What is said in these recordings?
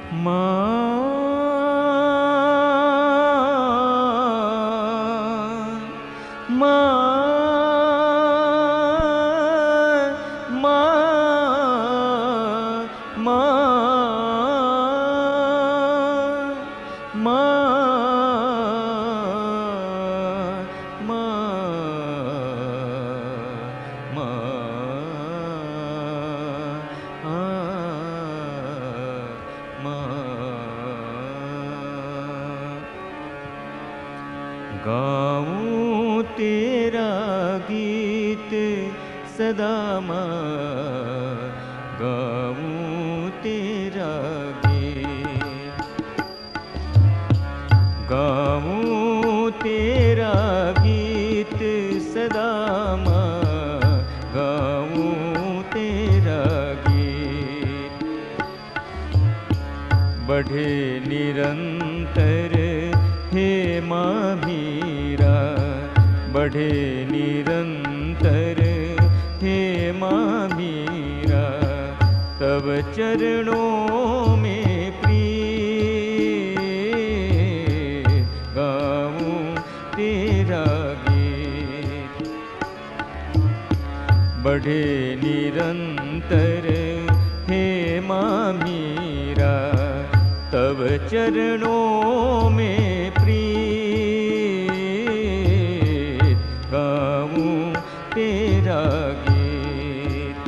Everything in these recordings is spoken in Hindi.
गाऊं तेरा गीत सदा माँ, गाऊं तेरा गीत, गाऊं तेरा गीत सदा माँ, गाऊं तेरा गीत। बढ़े निरंतर हे माँ मीरा, बढ़े निरंतर हे माँ मीरा, तब चरणों में प्रिय गाऊं तेरा गीत। बढ़े निरंतर हे माँ मीरा, तब चरणों में प्रीत गाऊं तेरा गीत,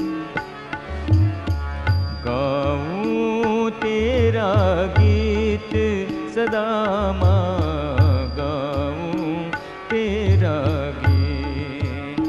गाऊं तेरा गीत सदा माँ, गाऊं तेरा गीत।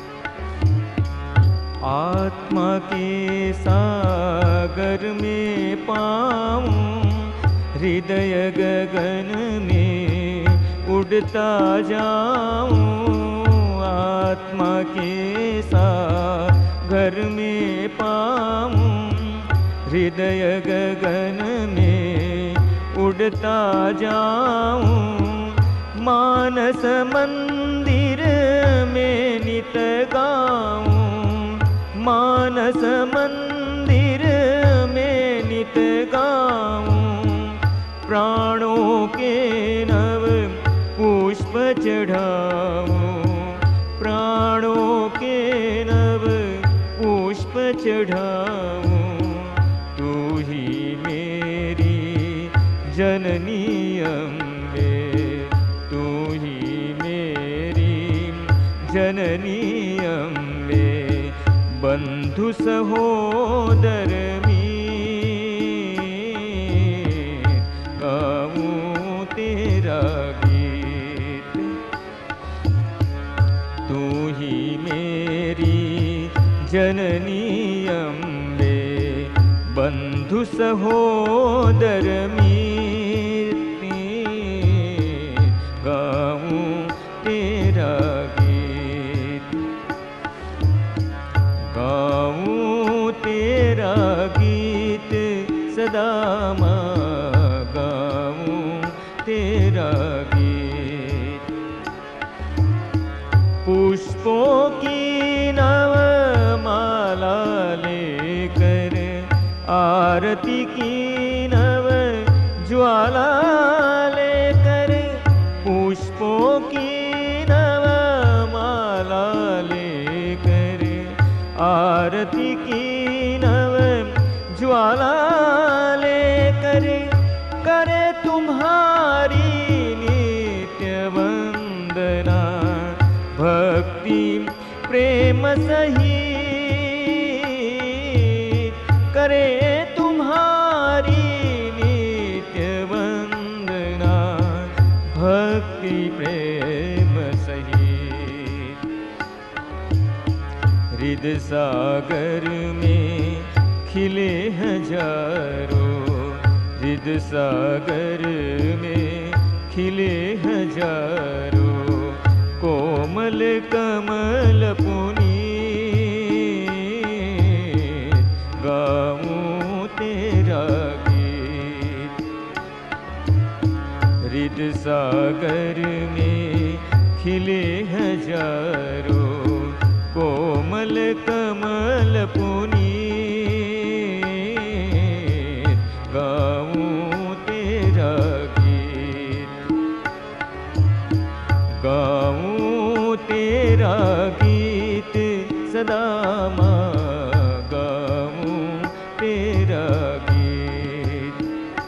आत्मा के सागर में पाऊं, हृदय गगन में उड़ता जाऊं, आत्मा के सागर में पाऊं, हृदय गगन में उड़ता जाऊं। मानस मंदिर में नित गाऊं, मानस मंदिर में नित गाऊं, प्राणों के नव पुष्प चढ़ाऊं, प्राणों के नव पुष्प चढ़ाऊं। तू ही मेरी जननी अम्बे, तू ही मेरी जननी अम्बे, बंधु सहोदर गाऊं तेरा गीत। तू ही मेरी जननी अम्बे, बंधु सहोदर गाऊं तेरा गीत, गाऊं तेरा गीत सदा माँ, गाऊं तेरा गीत। पुष्पों की नव माला लेकर, आरती की नव ज्वाला लेकर, पुष्पों की नव माला लेकर, आरती की नव ज्वाला लेकर, करे तुम्हारी नित्य वंदना, भक्ति प्रेम सहित करे तुम्हारी नित्य वंदना, भक्ति प्रेम सहित। हृदय सागर में खिले हजारों, हृदय सागर में खिले हजारों, कोमल कमल पुनीत गाऊं तेरा गीत। हृदय सागर में खिले हजारों, कोमल कमल पुनीत गाऊं सदा माँ गाऊं तेरा गीत।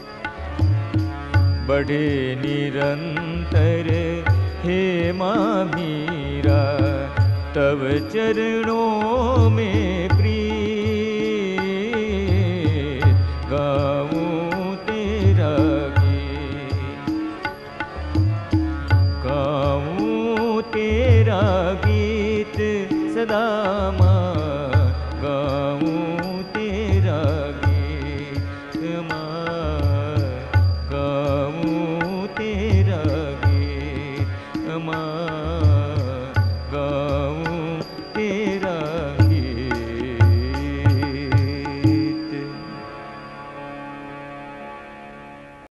बढ़े निरंतर हे माँ मीरा, तब चरणों में